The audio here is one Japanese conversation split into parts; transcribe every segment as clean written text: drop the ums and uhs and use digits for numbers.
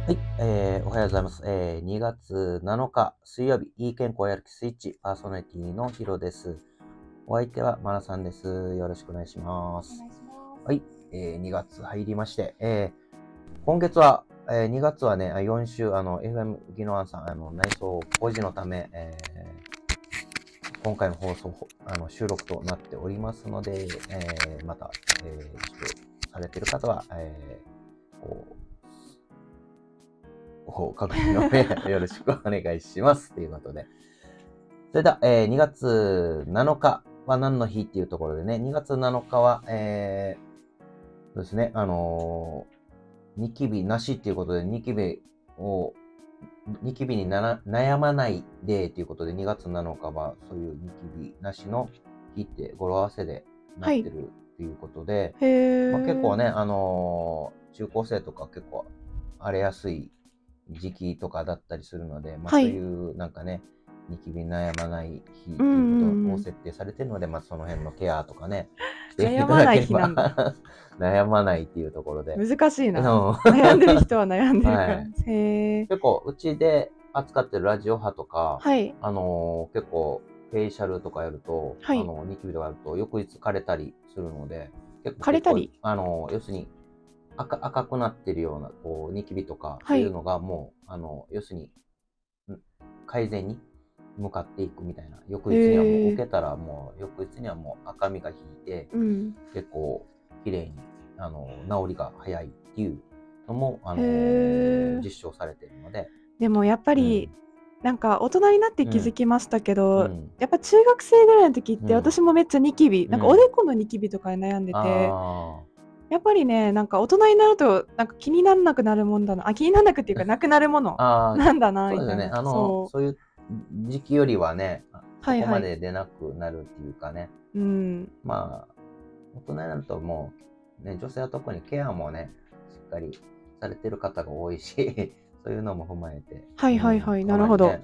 はい、おはようございます。2月7日水曜日、いい健康やる気スイッチパーソナリティのヒロです。お相手はマナさんです。よろしくお願いします。 お願いします。 はい、2月入りまして、今月は、2月はね、4週、FM ギノアンさん、内装工事のため、今回の放送、収録となっておりますので、また、ちょっとされている方は、こう確認の上よろしくお願いします。ということで。それでは、2月7日は何の日っていうところでね、2月7日は、そうですね、ニキビなしっていうことで、ニキビに悩まないデーっていうことで、2月7日はそういうニキビなしの日って語呂合わせでなってるっていうことで、結構ね、中高生とか結構荒れやすい時期とかだったりするので、そういうなんかね、ニキビ悩まない日ということを設定されているので、その辺のケアとかね、していただければ悩まないっていうところで。 難しいな。悩んでる人は悩んでるから。 結構、うちで扱ってるラジオ波とか、結構、フェイシャルとかやると、ニキビとかやると、翌日枯れたりするので、結構枯れたり要するに、赤くなってるような、こう、ニキビとか、そういうのがもう、要するに、改善に向かっていくみたいな。翌日にはもう、受けたらもう、翌日にはもう赤みが引いて、結構、綺麗に、治りが早いっていうのも、実証されているので。 でもやっぱり、なんか大人になって気づきましたけど、やっぱ中学生ぐらいの時って私もめっちゃニキビ、なんかおでこのニキビとかに悩んでて、やっぱりね、なんか大人になるとなんか気にならなくなるもんだな、気にならなくっていうかなくなるものなんだなみたいな。 そうですね。そういう時期よりはね、そこまで出なくなるっていうかね。大人になるともう、ね、女性は特にケアもね、しっかりされてる方が多いし、そういうのも踏まえて。 なるほど。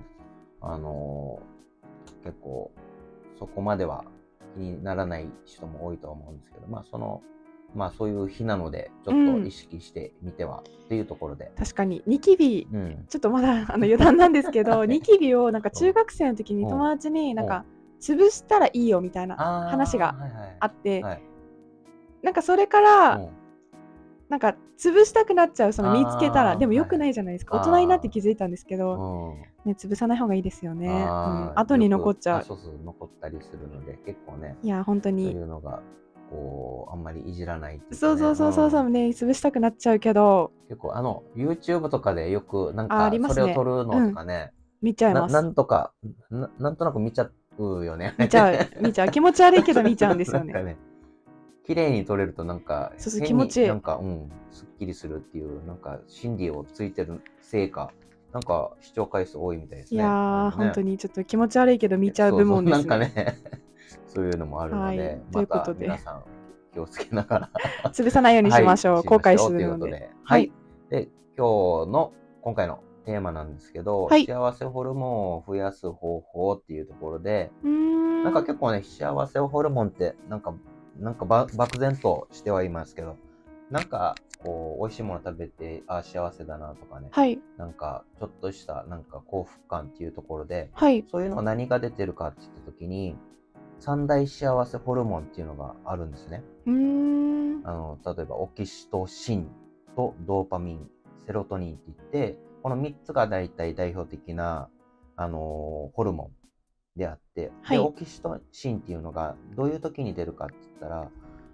結構、そこまでは気にならない人も多いと思うんですけど、そういう日なので、ちょっと意識してみてはっていうところで。 確かに、ニキビ、ちょっとまだ余談なんですけど、ニキビをなんか中学生の時に友達になんか、潰したらいいよみたいな話があって、なんかそれから、なんか潰したくなっちゃう、その見つけたら、でも良くないじゃないですか。大人になって気づいたんですけど、ね、潰さない方がいいですよね。後に残っちゃう。 そうそう、残ったりするので、結構ね、 いや、本当に。 そういうのが、こう、あんまりいじらないっていうかね。 そうね、潰したくなっちゃうけど。 結構YouTube とかでよくなんか、それを撮るのとかね、 見ちゃいます。 なんとなく見ちゃうよね。 見ちゃう。気持ち悪いけど見ちゃうんですよね。 綺麗に撮れるとなんか、 気持ちいい。 なんか、すっきりするっていう、なんか、心理をついてるせいか、なんか、視聴回数多いみたいですね。 いやー、本当にちょっと気持ち悪いけど見ちゃう部門ですね。 なんかね、そういうのもあるので、また皆さん気をつけながら潰さないようにしましょう。後悔するので。 はい。で、今回のテーマなんですけど、幸せホルモンを増やす方法っていうところで、なんか結構ね、幸せホルモンって、なんか漠然としてはいますけど、なんか、こう、美味しいもの食べて、幸せだなとかね。なんか、ちょっとした、なんか幸福感っていうところで、そういうのが何が出てるかって言ったときに、三大幸せホルモンっていうのがあるんですね。例えば、オキシトシンとドーパミン、セロトニンって言って、この3つが大体代表的な、ホルモンであって、で、オキシトシンっていうのがどういう時に出るかって言ったら、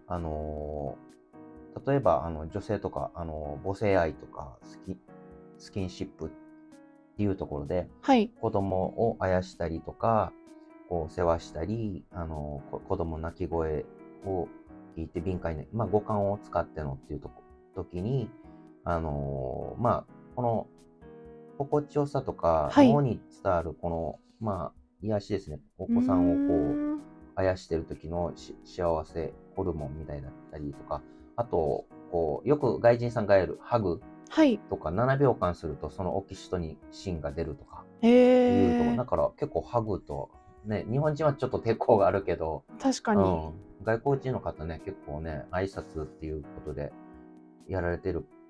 例えば女性とか母性愛とかスキンシップっていうところで、子供をあやしたりとか、こう世話したり、子供の泣き声を聞いて敏感に、五感を使ってのっていう時に、この心地よさとか、脳に伝わるこの、癒しですね。お子さんをこう、あやしてる時の幸せホルモンみたいだったりとか、あと、こう、よく外人さんがやるハグとか、7秒間するとそのオキシトシンが出るとか、いうところ。だから結構ハグと、ね、日本人はちょっと抵抗があるけど、 確かに。 外国人の方ね、結構ね、挨拶っていうことでやられてる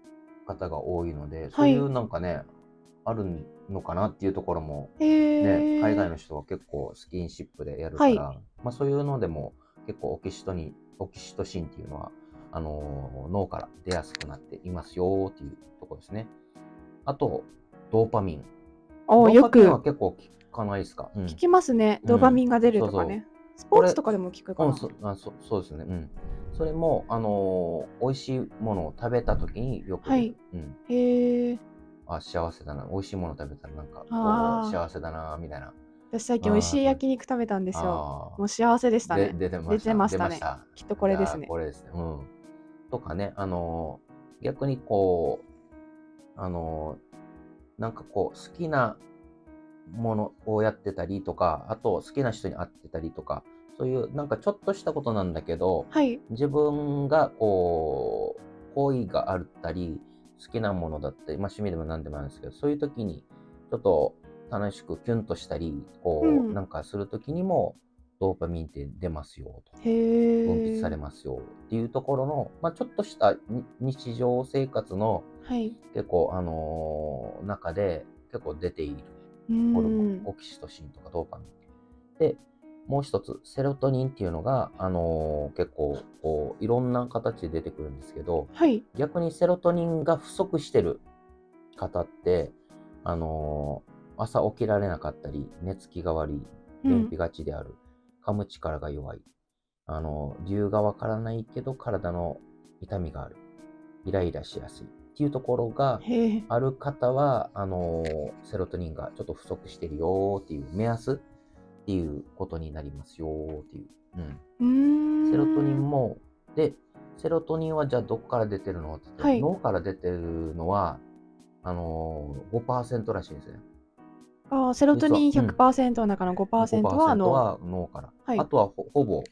方が多いので、そういうなんかね、あるのかなっていうところも、ね、海外の人は結構スキンシップでやるから、まあそういうのでも結構オキシトシンっていうのは、脳から出やすくなっていますよっていうところですね。あと、ドーパミン。ドーパミンは結構効かないですか？ 効きますね。ドーパミンが出るとかね。スポーツとかでも効くかな。 そうですね。それも、美味しいものを食べたときによく出る。幸せだな。美味しいもの食べたらなんか、幸せだな、みたいな。 私最近美味しい焼肉食べたんですよ。もう幸せでしたね。出てましたね。きっとこれですね。 これですね。とかね、逆にこう、なんかこう、好きなものをやってたりとか、あと好きな人に会ってたりとか、そういうなんかちょっとしたことなんだけど、自分がこう、好意があったり、好きなものだったり、まあ趣味でも何でもあるんですけど、そういう時にちょっと楽しくキュンとしたり、こう、なんかする時にも、ドーパミンって出ますよと。分泌されますよっていうところの、まあちょっとした日常生活の、結構、中で結構出ているホルモン、オキシトシンとかドーパミン。で、もう一つ、セロトニンっていうのが、結構こういろんな形で出てくるんですけど、逆にセロトニンが不足してる方って、朝起きられなかったり、寝つきが悪い、便秘がちである、噛む力が弱い、理由がわからないけど体の痛みがある、イライラしやすいっていうところがある方は、セロトニンがちょっと不足してるよっていう目安っていうことになりますよっていう。セロトニンも、で、セロトニンはじゃあどこから出てるのって言って、脳から出てるのは、5% らしいんですね。 セロトニン 100% の中の 5% は脳から。あとはほぼ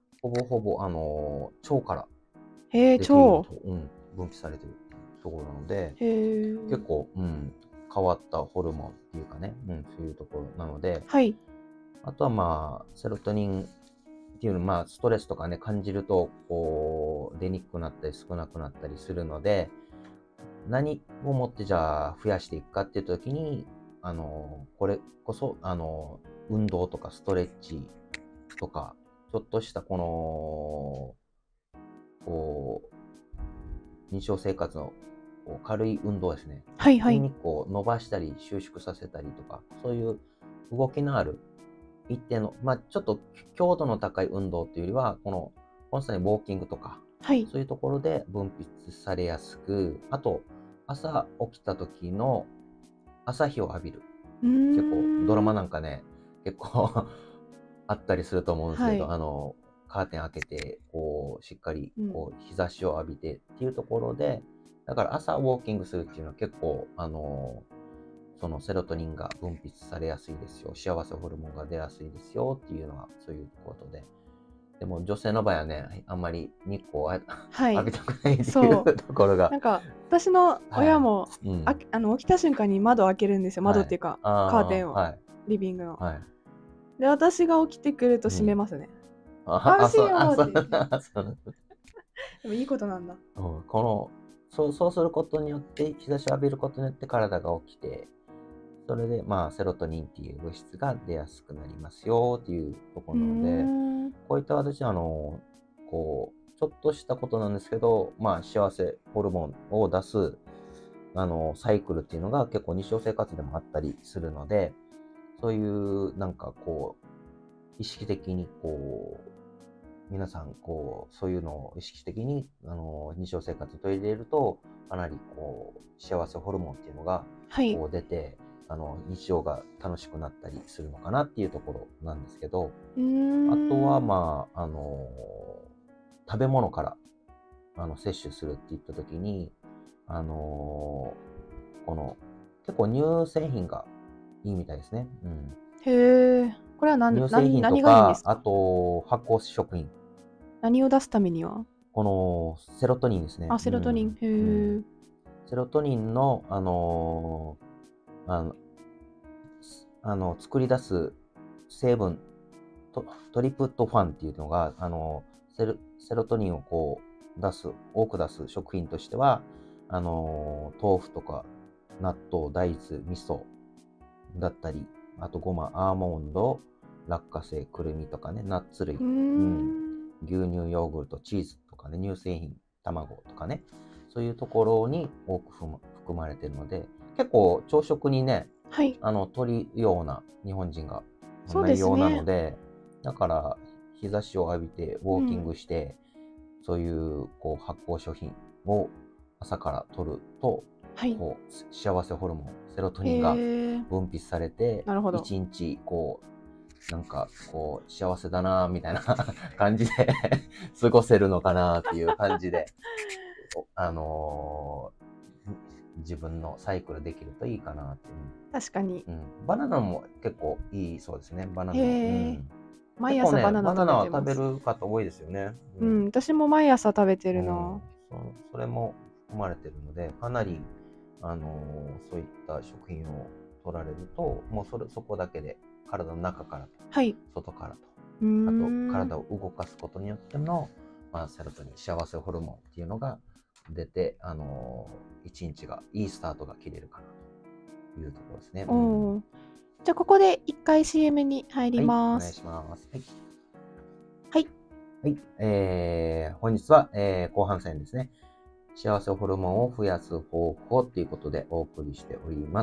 腸から出ていると、 分泌されているところなので、結構、変わったホルモンっていうかね、そういうところなので、あとはまあ、セロトニンっていうのは、まあ、ストレスとかね、感じると、こう、出にくくなったり少なくなったりするので、何をもってじゃあ増やしていくかっていう時に、これこそ、運動とかストレッチとか、ちょっとしたこう、日常生活の軽い運動ですね。筋肉を伸ばしたり収縮させたりとか、そういう動きのある一定の、まあちょっと強度の高い運動っていうよりは、コンスタントにウォーキングとか、そういうところで分泌されやすく、あと、朝起きた時の朝日を浴びる。結構、ドラマなんかね、結構あったりすると思うんですけど、カーテン開けて、こう、しっかり、こう、日差しを浴びてっていうところで、だから朝ウォーキングするっていうのは結構、そのセロトニンが分泌されやすいですよ。幸せホルモンが出やすいですよっていうのはそういうことで。でも女性の場合はね、あんまり日光を浴びたくないっていうところが。 なんか、私の親も、起きた瞬間に窓を開けるんですよ。窓っていうか、カーテンを。リビングの。で、私が起きてくると閉めますね。眩しいよーって。でもいいことなんだ。 そうすることによって、日差しを浴びることによって体が起きて、それで、まあ、セロトニンっていう物質が出やすくなりますよっていうところなので、こういった私は、こう、ちょっとしたことなんですけど、まあ、幸せホルモンを出す、サイクルっていうのが結構日常生活でもあったりするので、そういう、なんかこう、意識的に、こう、皆さん、こう、そういうのを意識的に、日常生活に取り入れると、かなり、こう、幸せホルモンっていうのが、こう出て、日常が楽しくなったりするのかなっていうところなんですけど、あとは、まあ、食べ物から、摂取するって言ったときに、結構乳製品がいいみたいですね。 へえ。これは乳製品とか、あと、発酵食品。 何を出すためには？ このセロトニンですね。 セロトニン。へえ。 セロトニンの、作り出す成分、トリプトファンっていうのが、セロトニンをこう多く出す食品としては、 豆腐とか納豆、大豆、味噌だったり、あとごま、アーモンド、落花生、くるみとかね、ナッツ類、牛乳、ヨーグルト、チーズとかね、乳製品、卵とかね、そういうところに多く含まれているので、結構朝食にね、取るような日本人が内容なので、だから日差しを浴びてウォーキングして、そういう発酵食品を朝から取ると、幸せホルモン、セロトニンが分泌されて、一日なんか幸せだなみたいな感じで過ごせるのかなっていう感じで、自分のサイクルできるといいかなって。 確かに。 バナナも結構いいそうですね。バナナ。 毎朝バナナは食べる方多いですよね。 私も毎朝食べてるな。 それも含まれてるので、かなりそういった食品を取られると、もうそこだけで体の中からと、外からと、あと体を動かすことによっての、セロトニン、幸せホルモンっていうのが出て、一日がいいスタートが切れるかなというところですね。 じゃあここで一回 CM に入ります。 お願いします。はい。本日は、後半戦ですね。幸せホルモンを増やす方法ということでお送りしております。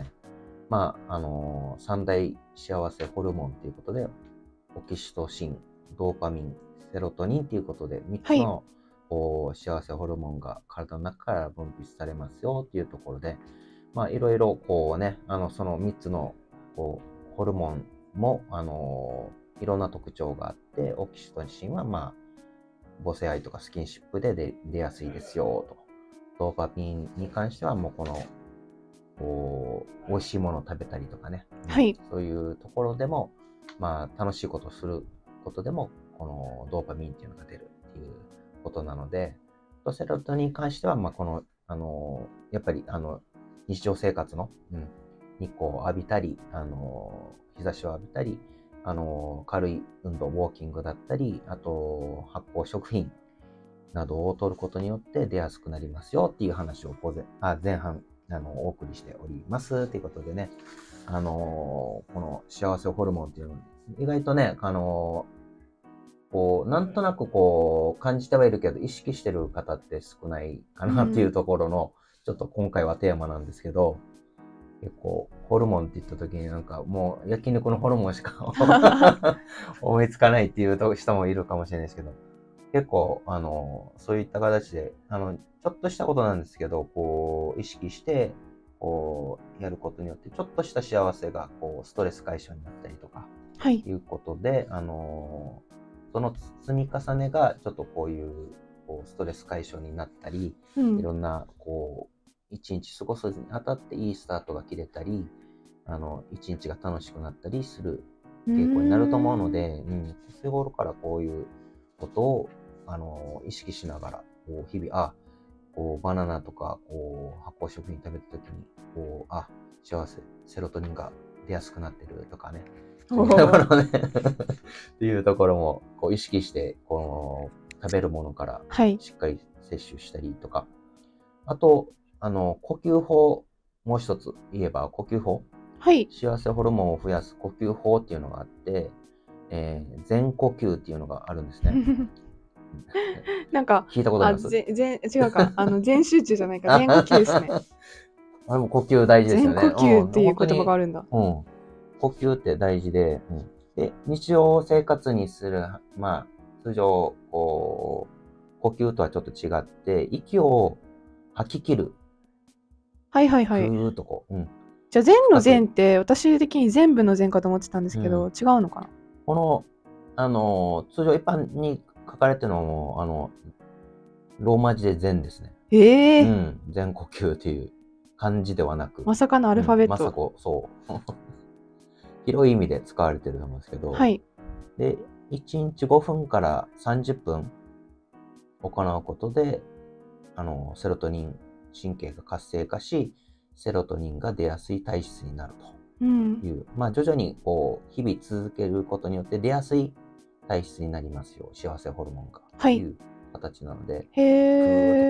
三大幸せホルモンということで、オキシトシン、ドーパミン、セロトニンということで、3つの、幸せホルモンが体の中から分泌されますよというところで、いろいろその3つのホルモンも、いろんな特徴があって、オキシトシンは母性愛とかスキンシップで出やすいですよと。ドーパミンに関してはもう美味しいものを食べたりとかね、そういうところでも、楽しいことをすることでも、このドーパミンっていうのが出るっていうことなので、セロトニンに関しては、やっぱり日常生活の、日光を浴びたり、日差しを浴びたり、軽い運動、ウォーキングだったり、あと発酵食品などを取ることによって出やすくなりますよっていう話を前半お送りしておりますということでね、この幸せホルモンっていうのは意外とね、なんとなく感じてはいるけど意識してる方って少ないかなっていうところの、ちょっと今回はテーマなんですけど、結構ホルモンって言った時になんかもう焼肉のホルモンしか思いつかないっていう人もいるかもしれないですけど、結構そういった形でちょっとしたことなんですけど、意識してやることによってちょっとした幸せがストレス解消になったりとか、いうことでその積み重ねがちょっとこういうストレス解消になったり、いろんな一日過ごすにあたっていいスタートが切れたり、一日が楽しくなったりする傾向になると思うので、日頃からこういうことを意識しながら日々バナナとか発酵食品食べた時に幸せセロトニンが出やすくなってるとかね、そういうところねっていうところも意識して食べるものからしっかり摂取したりとか、あと呼吸法、もう一つ言えば呼吸法、幸せホルモンを増やす呼吸法っていうのがあって、全呼吸っていうのがあるんですね。 なんか聞いたことあります？ 違うか、全集中じゃないか、全呼吸ですね。 あれも呼吸大事ですよね。 全呼吸っていう言葉があるんだ。 呼吸って大事で、で日常生活にする通常呼吸とはちょっと違って、息を吐き切る。ふーっとじゃあ全の全って私的に全部の全かと思ってたんですけど、違うのかな？ この通常一般に書かれてるのもローマ字で全ですね。全呼吸っていう漢字ではなく、 まさかのアルファベット。 まさかそう広い意味で使われてると思うんですけど、で1日5分から30分行うことでセロトニン神経が活性化し、セロトニンが出やすい体質になるという、徐々に日々続けることによって出やすい体質になりますよ、幸せホルモンがという形なので、ふーっと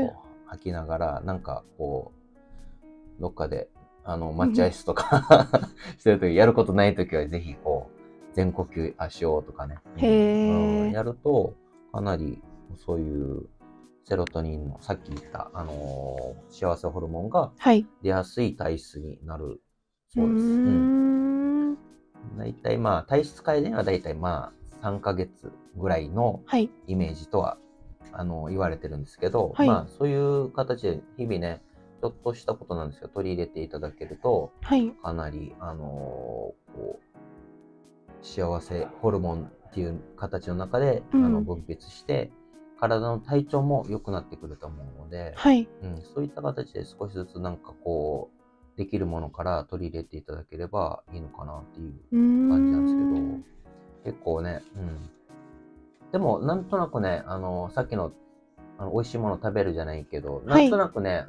吐きながら、なんかこう、どっかで、待合室とかしてるとき、やることないときはぜひこう、全呼吸しようとかね。やると、かなりそういうセロトニンのさっき言った、幸せホルモンが出やすい体質になるそうです。大体まあ、体質改善は大体まあ、3ヶ月ぐらいのイメージとは、言われてるんですけど、まあ、そういう形で日々ね、ちょっとしたことなんですけど、取り入れていただけると、かなり、こう、幸せホルモンっていう形の中で、分泌して、体の体調も良くなってくると思うので、そういった形で少しずつなんかこう、できるものから取り入れていただければいいのかなっていう感じなんですけど、結構ね、でも、なんとなくね、さっきの、美味しいもの食べるじゃないけど、なんとなくね、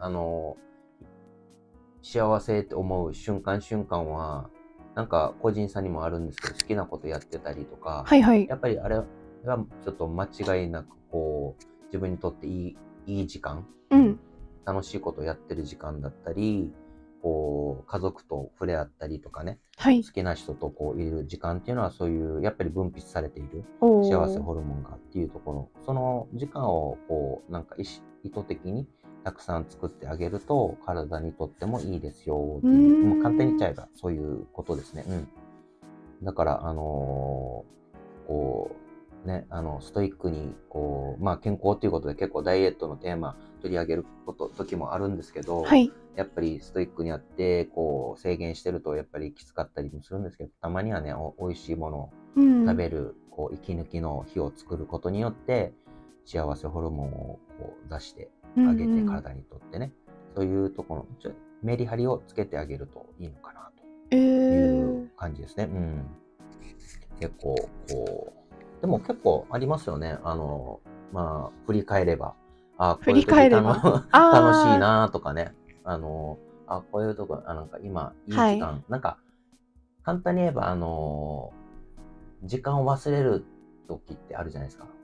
幸せって思う瞬間瞬間は、なんか個人差にもあるんですけど、好きなことやってたりとか、やっぱりあれはちょっと間違いなく、こう、自分にとっていい時間、楽しいことをやってる時間だったり、こう、家族と触れ合ったりとかね、好きな人とこういる時間っていうのはそういう、やっぱり分泌されている幸せホルモンがっていうところ、その時間をこう、なんか意図的にたくさん作ってあげると体にとってもいいですよっていう、もう簡単に言っちゃえばそういうことですね。だから、こう、ね、ストイックに、こう、まあ健康ということで結構ダイエットのテーマ取り上げる時もあるんですけど、やっぱりストイックにやって、こう、制限してるとやっぱりきつかったりもするんですけど、たまにはね、美味しいものを食べる、こう、息抜きの日を作ることによって、幸せホルモンをこう出してあげて、体にとってね、そういうところのメリハリをつけてあげるといいのかなという感じですね。結構こう、でも結構ありますよね。まあ、振り返れば、こういう時楽しいなとかね。こういうとこ、なんか今、いい時間、なんか、簡単に言えば、時間を忘れる時ってあるじゃないですか。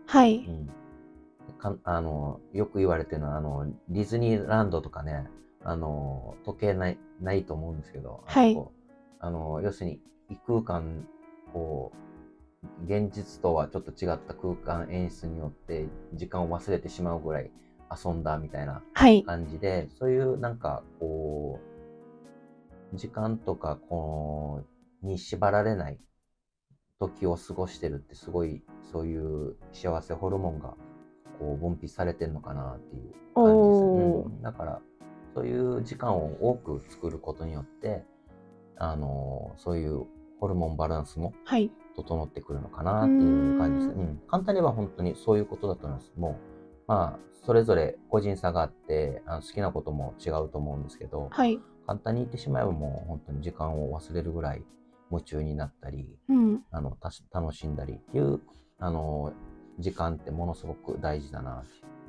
よく言われてるのは、ディズニーランドとかね、時計ないと思うんですけど、要するに異空間、こう、現実とはちょっと違った空間演出によって時間を忘れてしまうぐらい遊んだみたいな感じで、そういうなんかこう、時間とかこう、に縛られない時を過ごしてるってすごい、そういう幸せホルモンがこう分泌されてるのかなっていう感じです。だから、そういう時間を多く作ることによって、そういうホルモンバランスも整ってくるのかなっていう感じですね。簡単に言えば本当にそういうことだと思います。もう、まあ、それぞれ個人差があって、好きなことも違うと思うんですけど、簡単に言ってしまえばもう本当に時間を忘れるぐらい夢中になったり、楽しんだりっていう、時間ってものすごく大事だなって。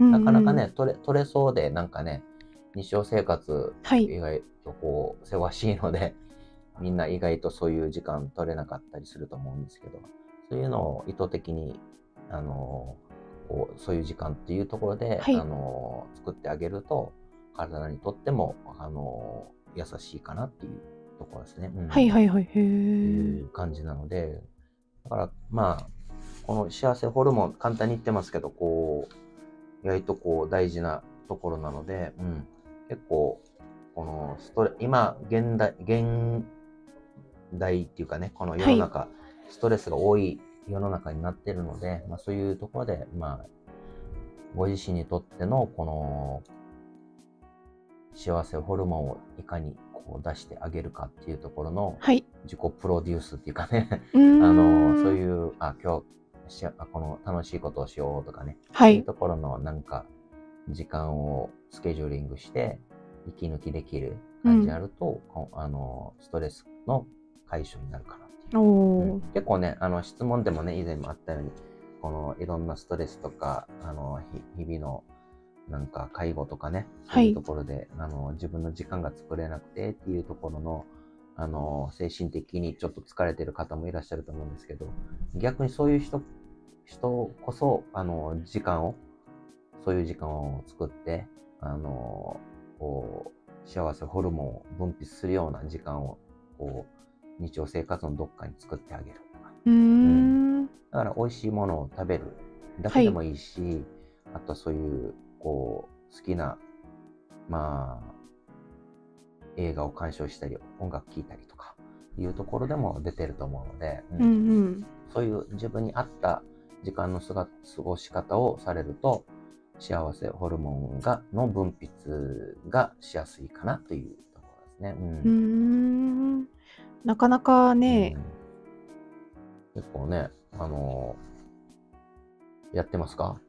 なかなかね、取れそうで、なんかね、日常生活、意外とこう、せわしいので、みんな意外とそういう時間取れなかったりすると思うんですけど、そういうのを意図的に、こうそういう時間っていうところで、作ってあげると、体にとっても、優しいかなっていうところですね。っていう感じなので、だからまあ、この幸せホルモン、簡単に言ってますけど、こう、意外とこう大事なところなので、結構、この今、現代っていうかね、この世の中、ストレスが多い世の中になっているので、まあそういうところで、まあ、ご自身にとってのこの幸せホルモンをいかにこう出してあげるかっていうところの自己プロデュースっていうかね、そういう、今日この楽しいことをしようとかね、そういうところのなんか時間をスケジューリングして息抜きできる感じになると、ストレスの解消になるかなっていう。結構ね、質問でもね、以前もあったように、このいろんなストレスとか、日々のなんか介護とかね、そういうところで、自分の時間が作れなくてっていうところの、精神的にちょっと疲れてる方もいらっしゃると思うんですけど、逆にそういう人こそ、そういう時間を作って、 こう、幸せホルモンを分泌するような時間を、こう、日常生活のどっかに作ってあげるとか。だから、美味しいものを食べるだけでもいいし、あとそういう、こう、好きな、まあ、映画を鑑賞したり、音楽聴いたりとか、いうところでも出てると思うので、そういう自分に合った時間の過ごし方をされると、幸せホルモンの分泌がしやすいかなというところですね。 なかなかね、 結構ね、やってますか？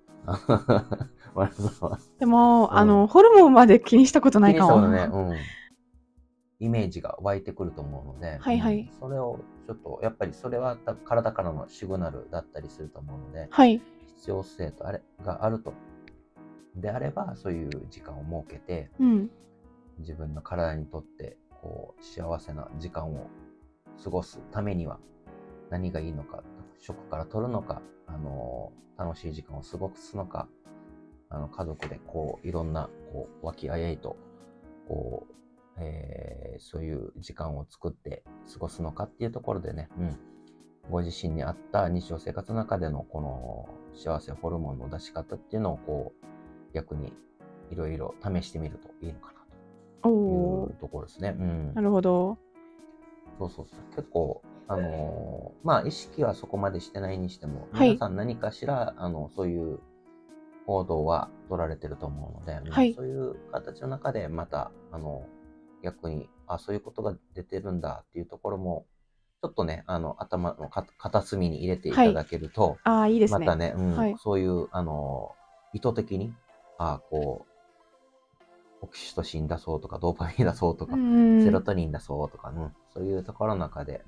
でも、ホルモンまで気にしたことないかも。 気にしたことね、イメージが湧いてくると思うので、それをちょっと、やっぱりそれは体からのシグナルだったりすると思うので、必要性とがあると。であれば、そういう時間を設けて、自分の体にとってこう幸せな時間を過ごすためには何がいいのか、食から取るのか、楽しい時間を過ごすのか、家族でこういろんなこう和気あいあいとこう、そういう時間を作って過ごすのかっていうところでね、ご自身に合った日常生活の中でのこの幸せホルモンの出し方っていうのをこう逆にいろいろ試してみるといいのかなというところですね。 なるほど。 そう結構まあ意識はそこまでしてないにしても、皆さん何かしらそういう行動は取られてると思うので、そういう形の中でまた逆にそういうことが出てるんだっていうところもちょっとね頭の片隅に入れていただけると、 いいですね。 またね、そういう意図的にこうオキシトシン出そうとかドーパミン出そうとか、セロトニン出そうとか、そういうところの中で、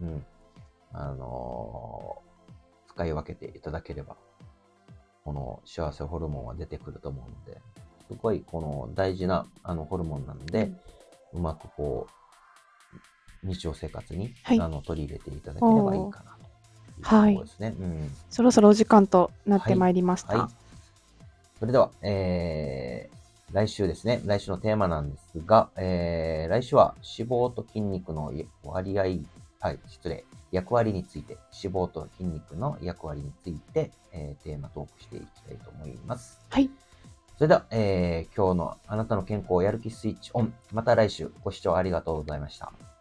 使い分けていただければこの幸せホルモンは出てくると思うので、すごいこの大事なホルモンなので、うまくこう日常生活に、取り入れていただければいいかなというところですね。 そろそろお時間となってまいりました。 それでは、来週ですね。来週のテーマなんですが、来週は脂肪と筋肉の割合、役割について、脂肪と筋肉の役割について、テーマトークしていきたいと思います。それでは、今日のあなたの健康やる気スイッチオン。また来週ご視聴ありがとうございました。